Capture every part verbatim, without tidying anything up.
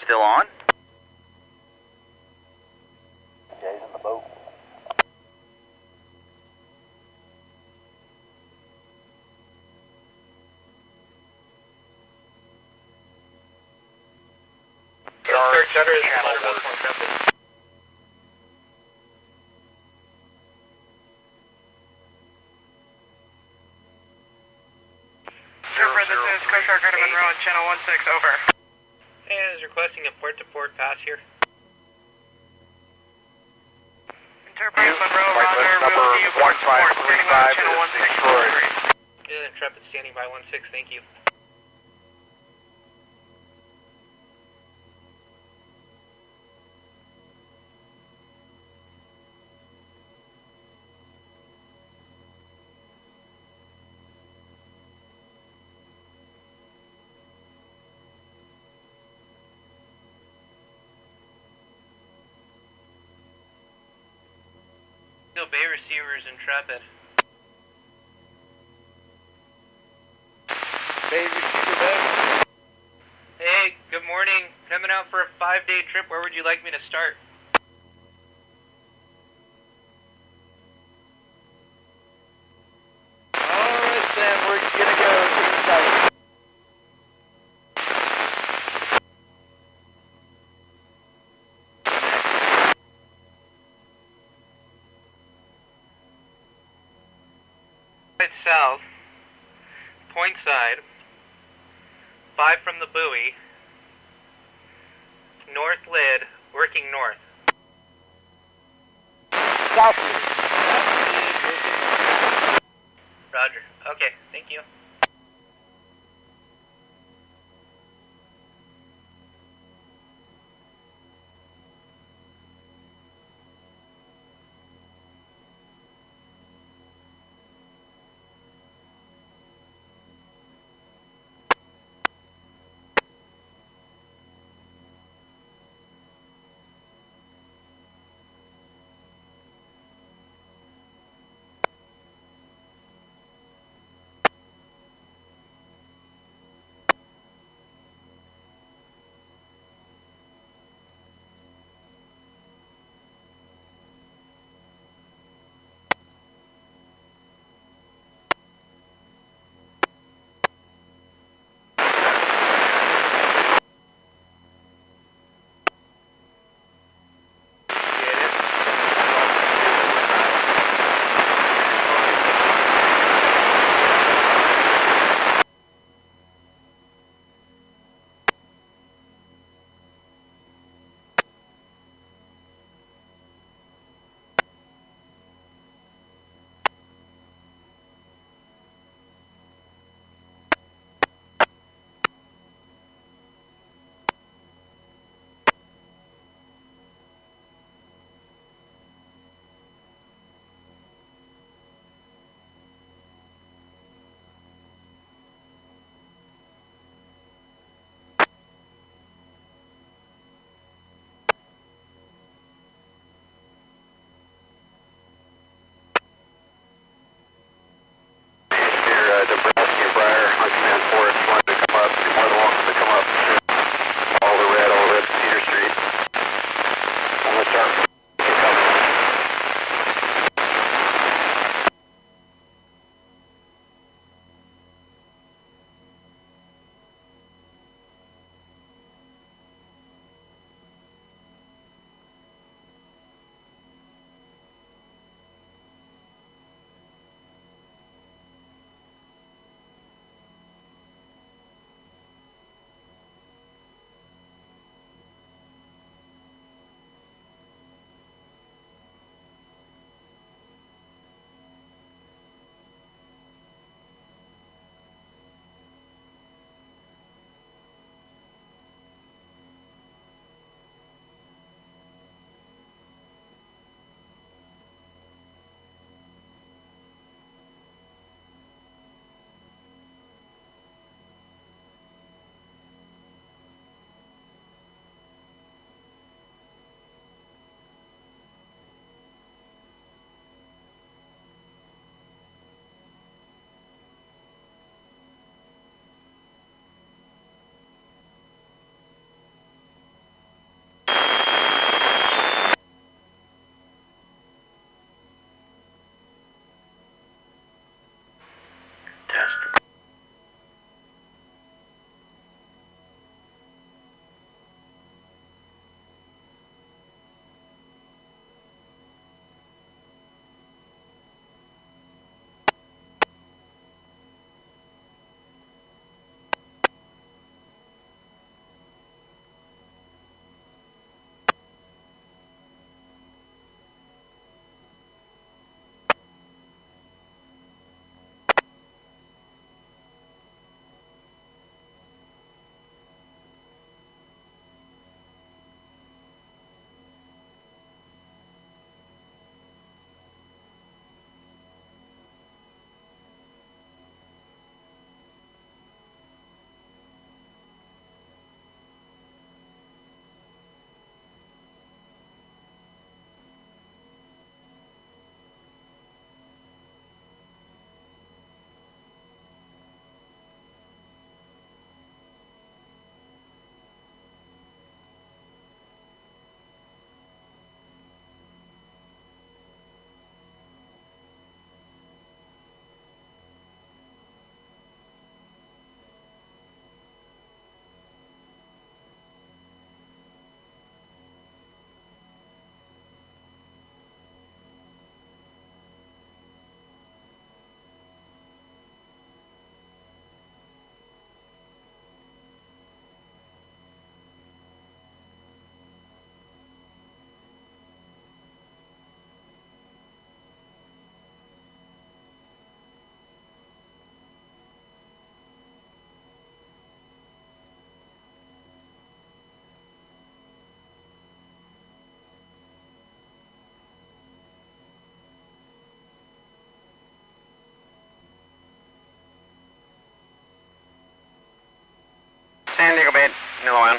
still on? Jay's in the boat. Escort cutter is channel one. Trooper, this is Coast Guardsman Munro on channel one six, over. Hey, I was requesting a port-to-port pass here. Interpreting Munro, Roger, we'll see you port to port, standing by on channel one six, over. This is Intrepid standing by one six, thank you. Bay receivers Intrepid. Bay receiver bay. Hey, good morning. Coming out for a five-day trip. Where would you like me to start? Alright then, we're gonna go to the site. South, point side, five from the buoy, north lid, working north. South. Roger. Okay, thank you. San Diego Bay, Milan.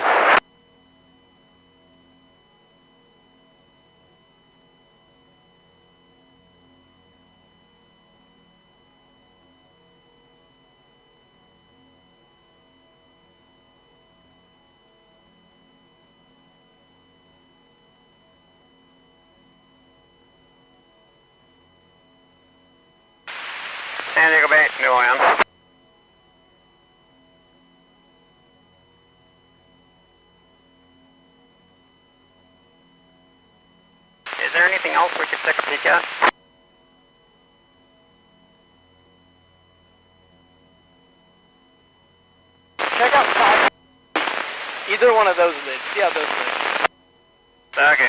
San Diego Bay, Milan. Is there anything else we could take a peek at? Check out five. Either one of those lids. See how those lids. Okay.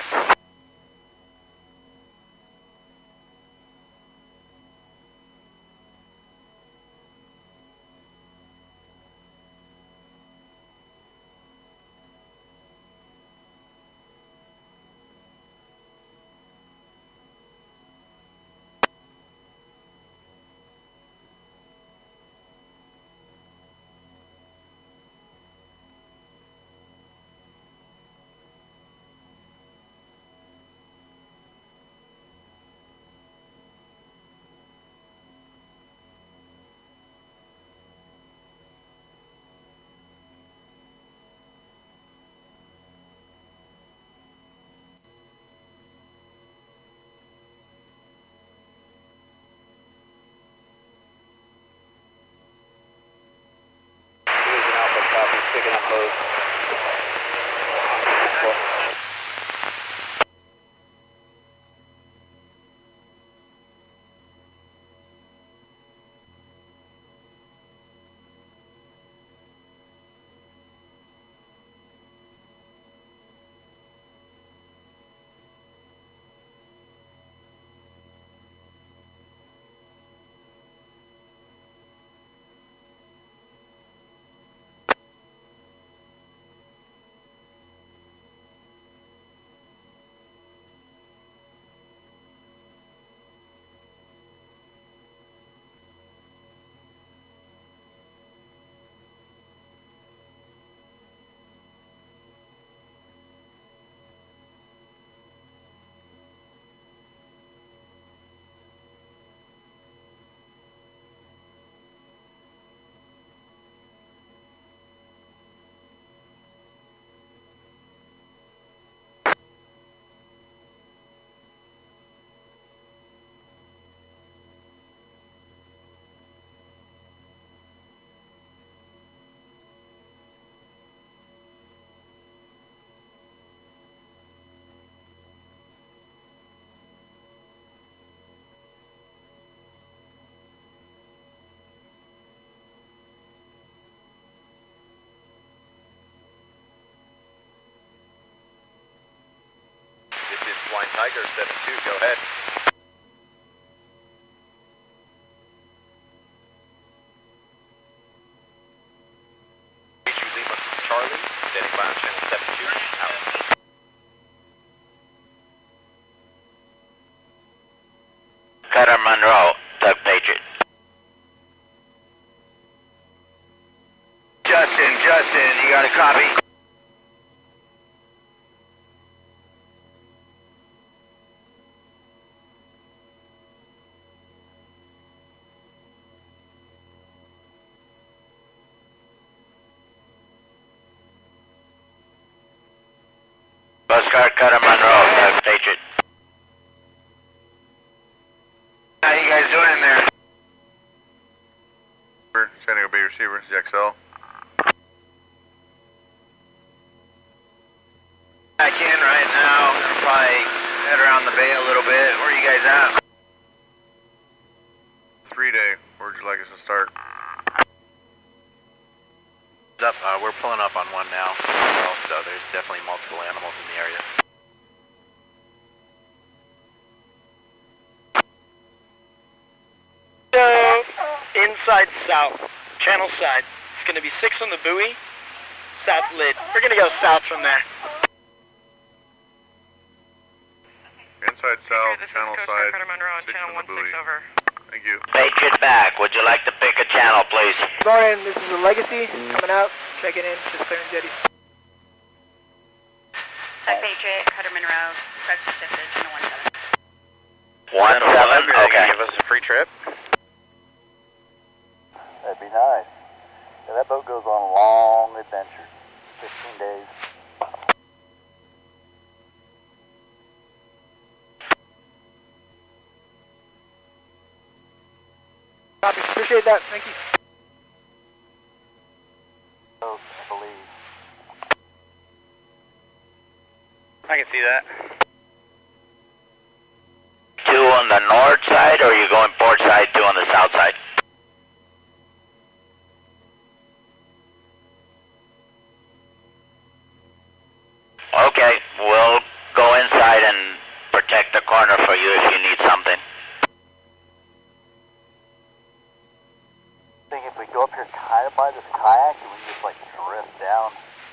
Picking up those. Flying Tiger seven two, go ahead. Lima Charlie, standing by on channel seven two, out. Cutter Munro, Doug Patriot. Justin, Justin, you got a copy? Coast Guard Cutter Munro, Doug Patriot. How you guys doing in there? San Diego Bay receiver, Z X L. Back in right now. I'm gonna probably head around the bay a little bit. Where are you guys at? Three day, where would you like us to start? Up, uh, we're pulling up on one now, well, so there's definitely multiple animals in the area. So, inside south, channel side. It's going to be six on the buoy, south lid. We're going to go south from there. Inside south, This is channel Coast side, Guard Cutter Munro on six channel on the buoy. one six over. Thank you. Patriot back. Would you like to pick a channel, please? Morning, this is the Legacy coming out. Checking in, just clearing jetty. Tug Patriot, Cutter Monroe, Crest Pacific, channel one seven. One seven, okay. Give us a free trip. That'd be nice. Yeah, that boat goes on a long adventure. fifteen days. Copy, appreciate that, thank you. I believe. I can see that. Two on the north side, or are you going port side, two on the south side? Okay, we'll go inside and protect the corner for you if you need something. I think if we go up here kind of by this kayak, we can just like drift down.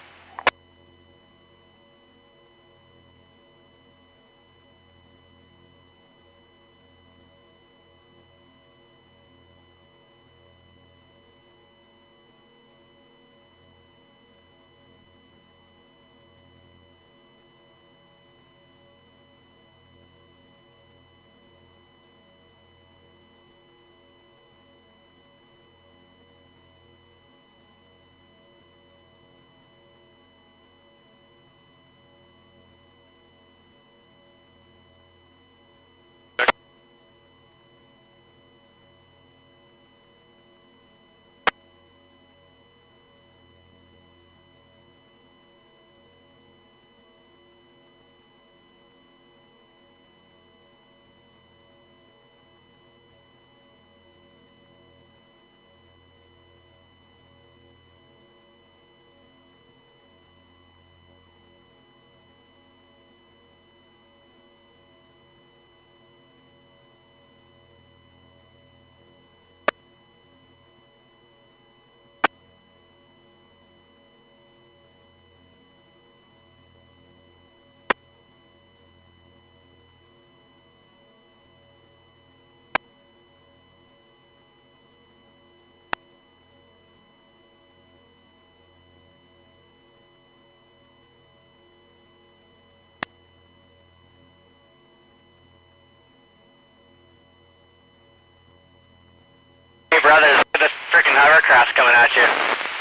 Hey brothers, look at this freaking hovercraft coming at you.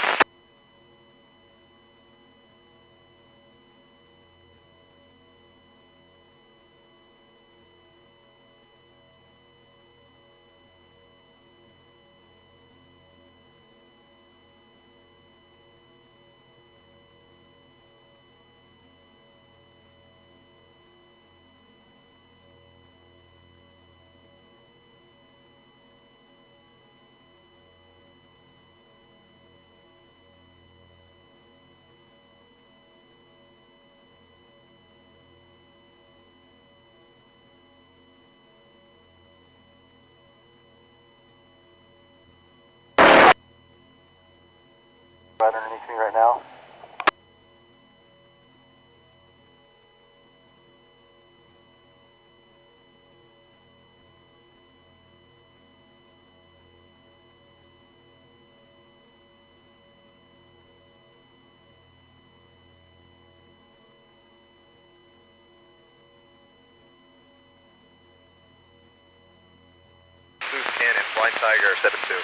Right underneath me right now. Loose cannon, Flying Tiger, seven two.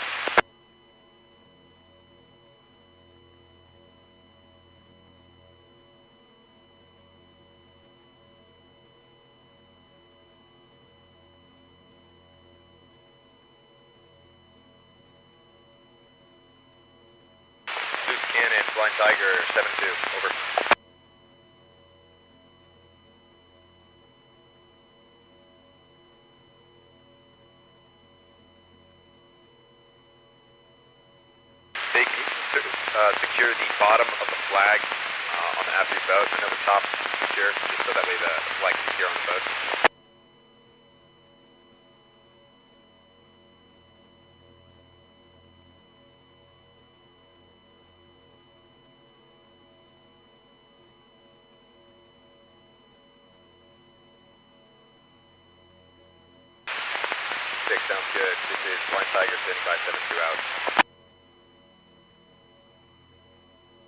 Loose cannon, Flying Tiger, seven two, over. They need to uh, secure the bottom of the flag uh, on the aft of your boat. I know the top is secure, just so that way the flag is secure on the boat. Six, sounds good. This is Flying Tiger standing by, seven two out.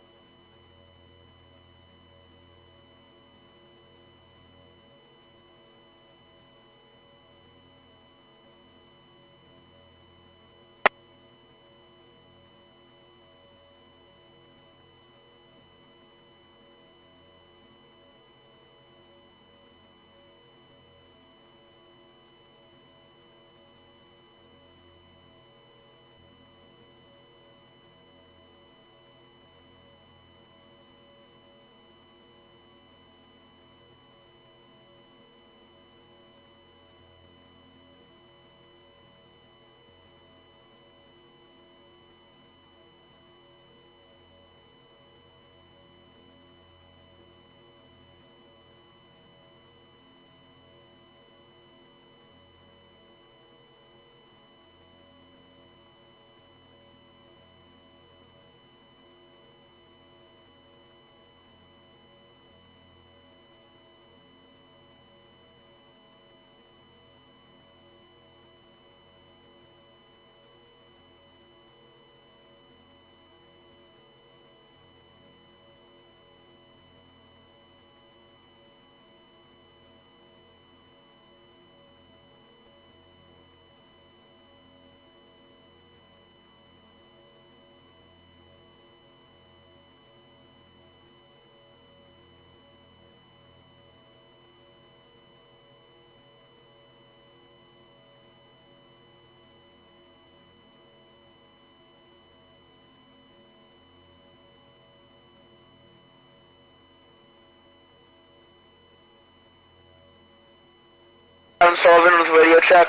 I'm Sullivan with radio check.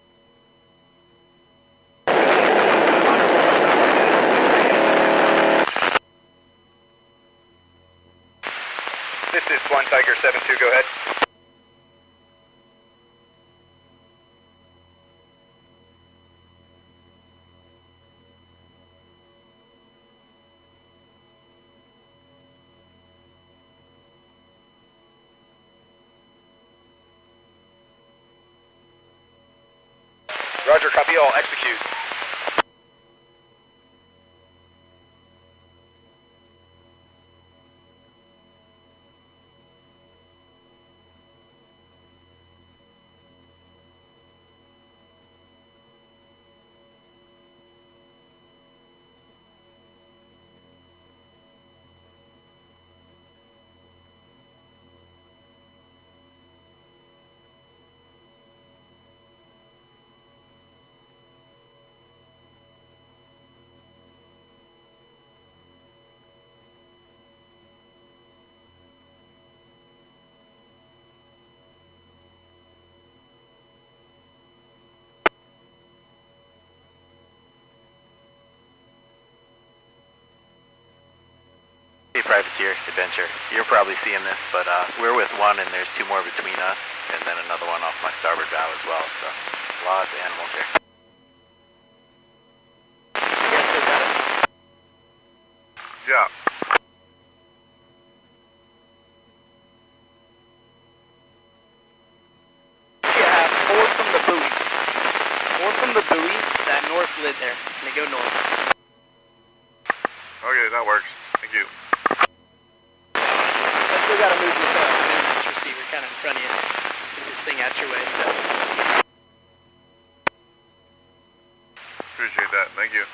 This is One Tiger seven two, go ahead. Roger, copy all, execute. Privateer Adventure. You're probably seeing this, but uh, we're with one and there's two more between us, and then another one off my starboard bow as well, so lots of animals here. Yeah. You have four from the buoy. Four from the buoy, that north lid there. They go north. Okay, that works. Thank you. We gotta move this uh, this receiver kind of in front of you. Get this thing out your way, so. Appreciate that. Thank you.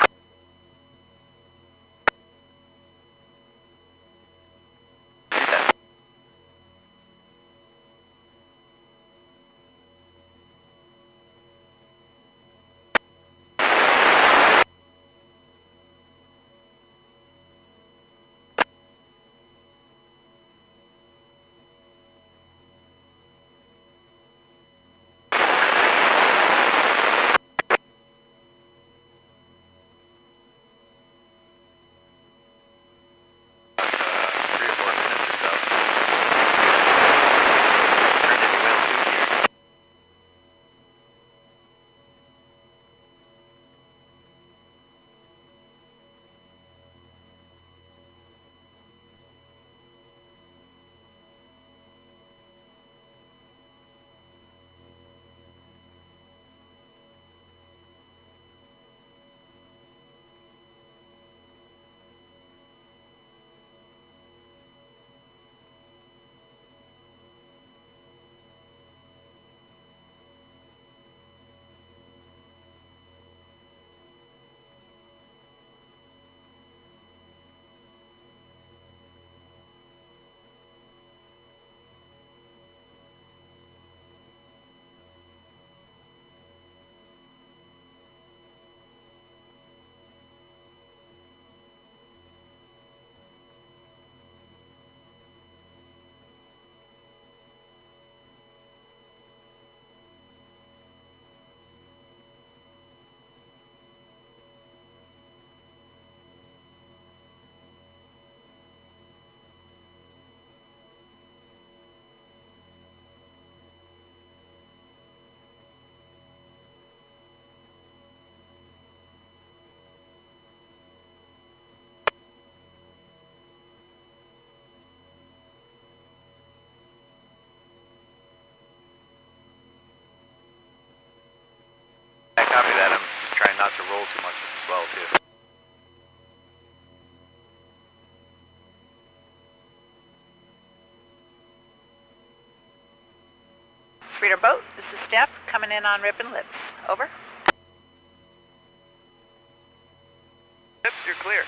Copy that. I'm just trying not to roll too much with the swell, too. Reader boat, this is Steph, coming in on Rip and Lips. Over. Yep, you're clear.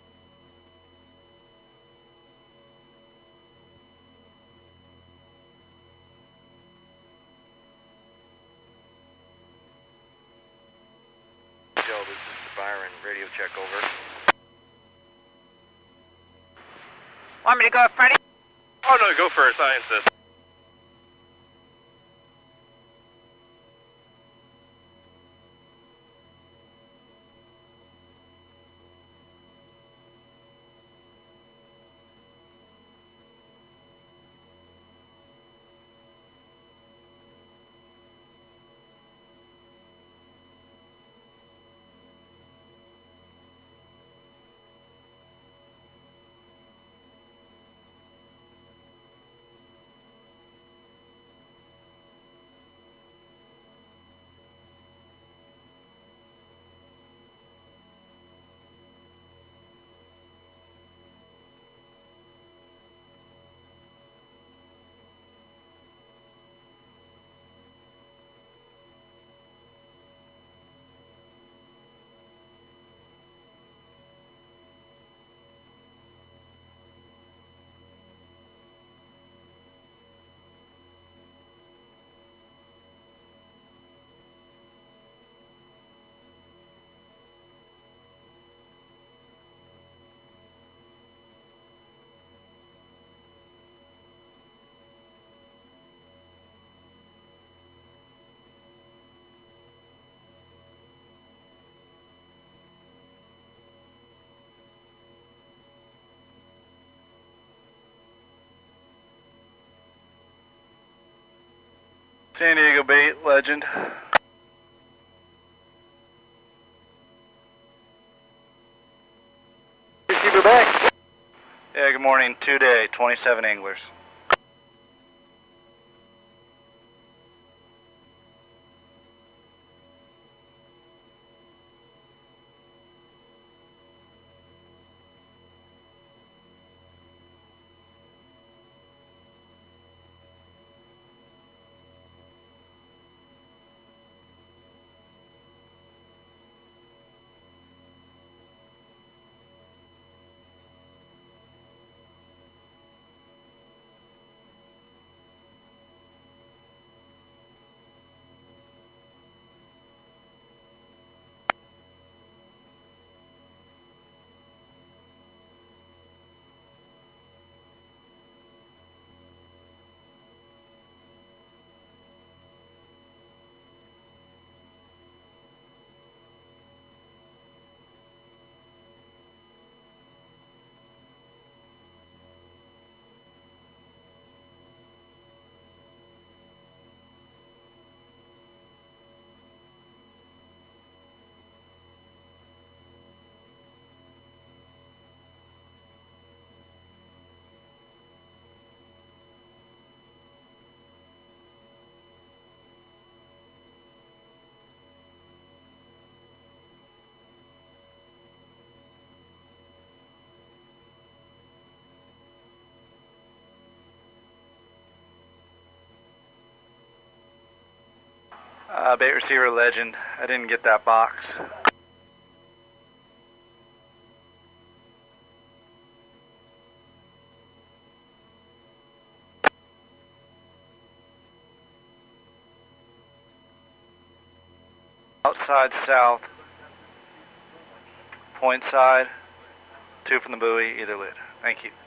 Joe, this is Byron, radio check over. Want me to go up, Freddie? Oh no, go first, I insist. San Diego Bait, Legend. Receiver back. Yeah, good morning. Two day, twenty-seven anglers. Uh, bait receiver, Legend. I didn't get that box. Outside south. Point side. Two from the buoy, either lid. Thank you.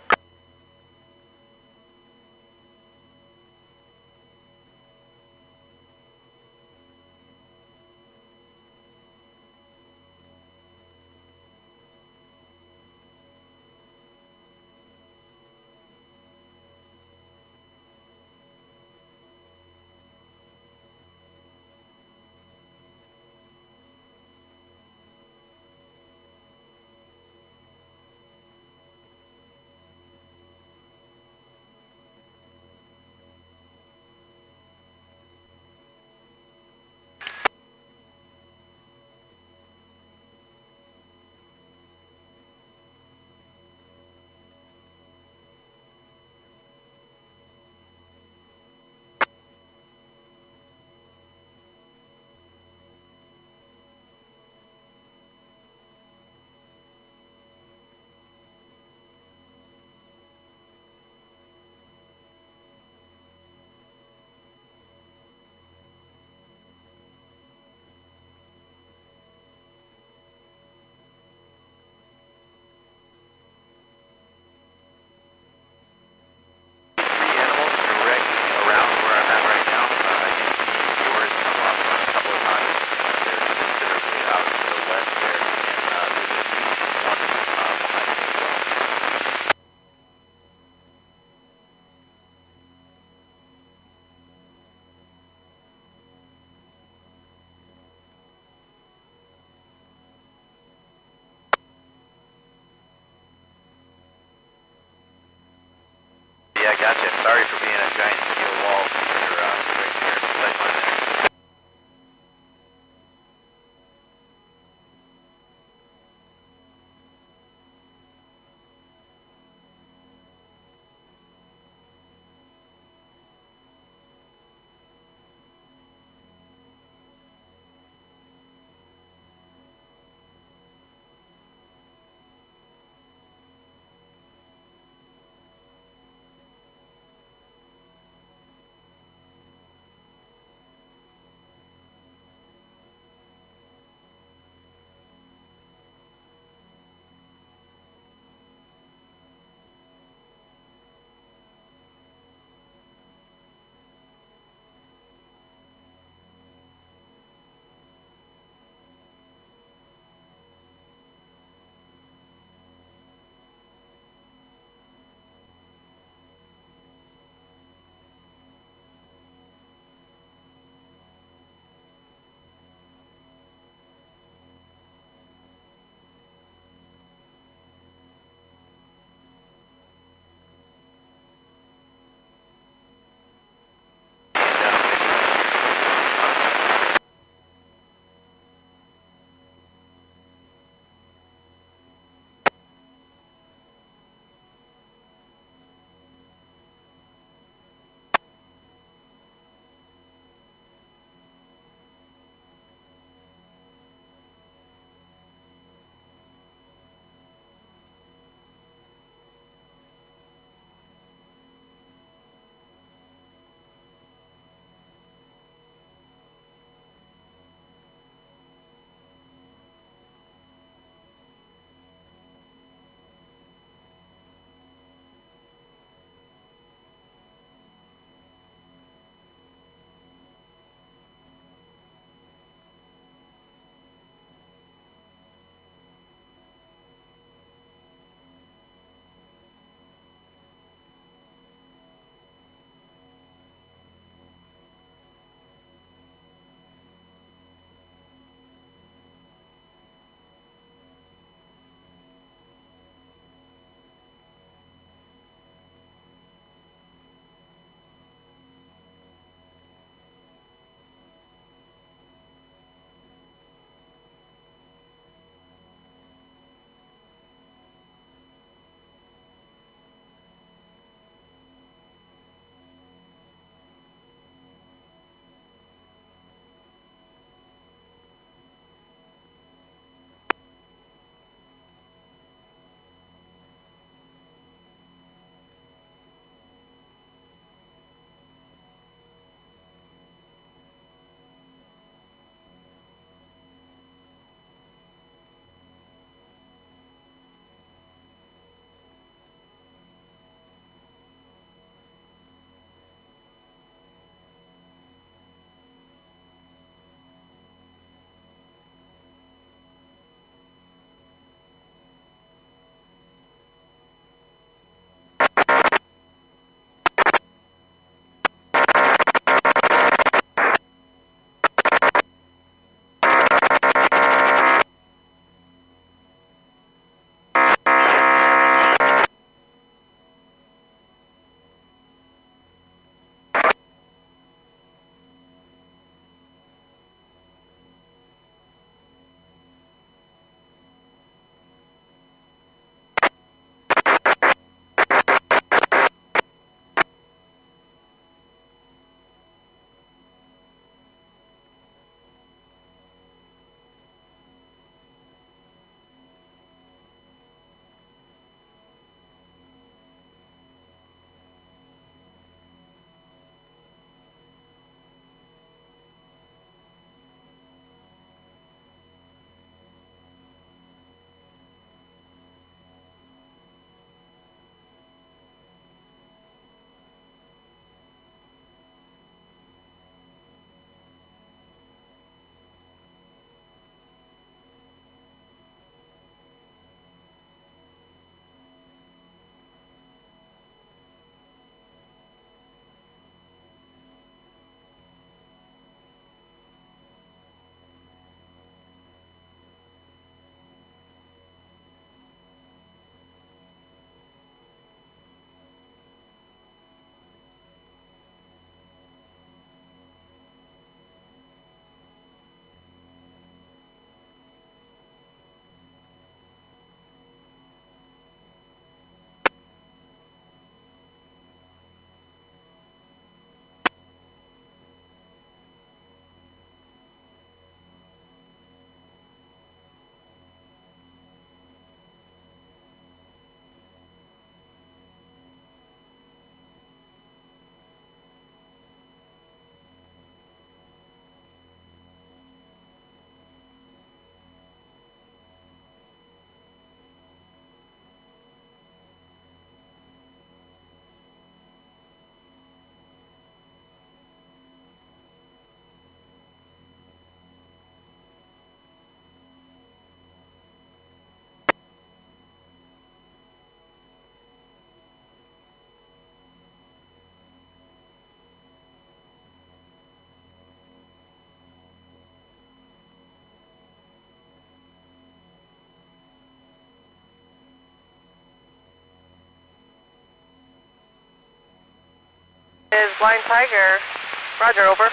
Is Blind Tiger. Roger, over.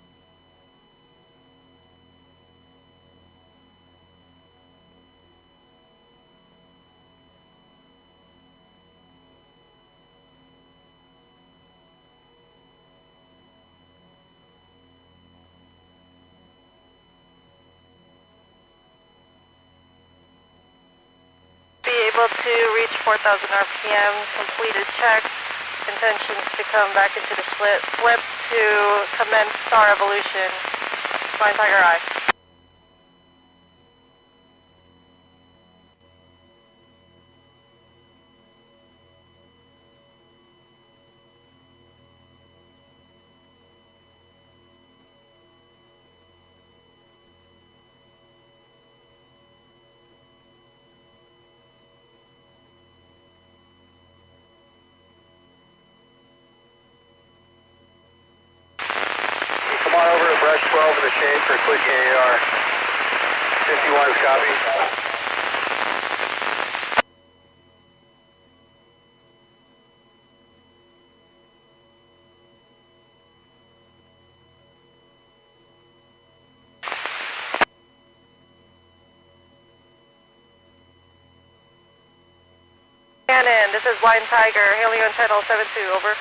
Be able to reach four thousand R P M, completed check, intentions to come back into the split, flip to commence star evolution, Blind Tiger Eye. Come on over to brush twelve in the shade for a quick A A R. fifty-one is copy. Shannon, this is Blind Tiger, hailing on channel seven two, over.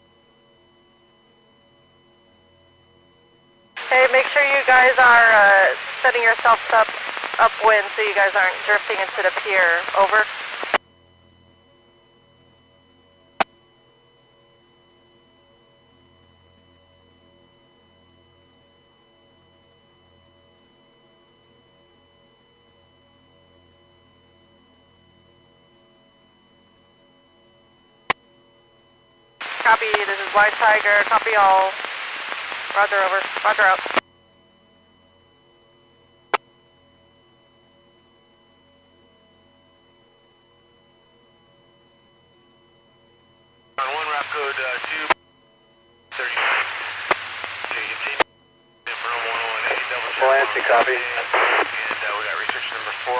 Hey, make sure you guys are uh, setting yourselves up upwind so you guys aren't drifting into the pier. Over. Copy, this is Blind Tiger, copy all. Roger, over. Roger, out. On one route code uh, two thirty-nine. Okay, continue. From one oh one A, double check. Lansing, copy. And uh, we got research number four.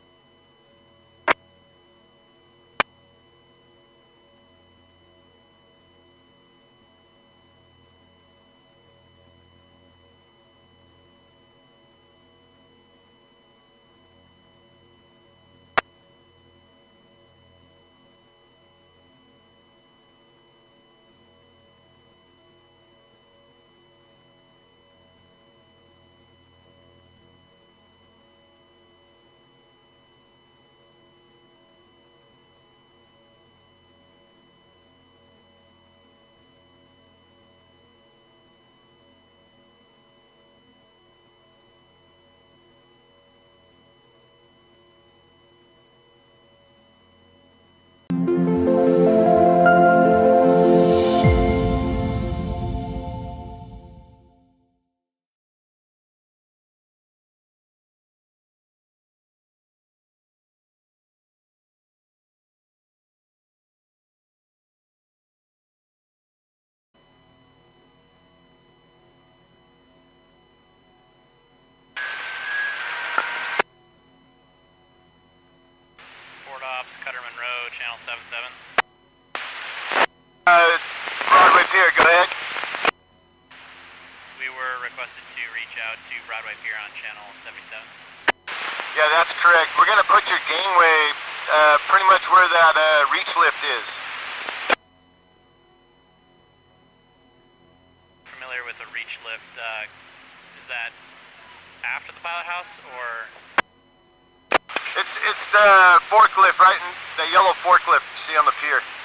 Cutter Munro, channel seven seven. Uh, Broadway Pier, go ahead. We were requested to reach out to Broadway Pier on channel seventy-seven. Yeah, that's correct. We're going to put your gangway uh, pretty much where that uh, reach lift is. Familiar with the reach lift, uh, is that after the pilot house or? It's, it's the forklift, right? In the yellow forklift you see on the pier.